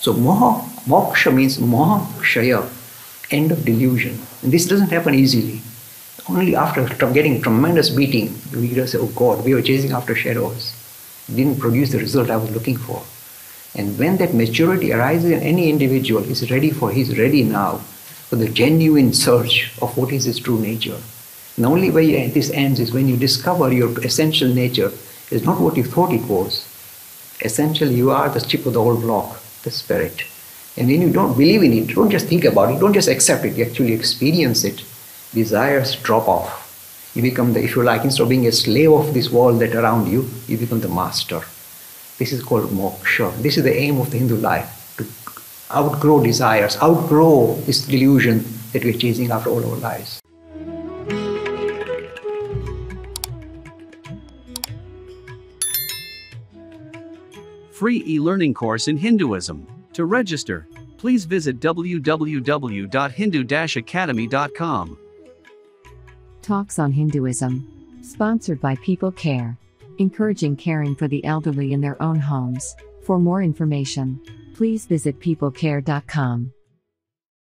So moksha means mokshaya, end of delusion. And this doesn't happen easily. Only after getting tremendous beating, we just say, oh God, we were chasing after shadows. It didn't produce the result I was looking for. And when that maturity arises in any individual, he's ready now for the genuine search of what is his true nature. And the only way this ends is when you discover your essential nature is not what you thought it was. Essentially, you are the chip of the old block, the spirit. And when you don't believe in it, don't just think about it, don't just accept it, you actually experience it. Desires drop off. You become if you like, instead of being a slave of this world that around you, you become the master. This is called moksha. This is the aim of the Hindu life, to outgrow desires, outgrow this delusion that we're chasing after all our lives. Free e-learning course in Hinduism. To register, please visit www.hindu-academy.com. Talks on Hinduism. Sponsored by People Care. Encouraging caring for the elderly in their own homes. For more information, please visit peoplecare.com.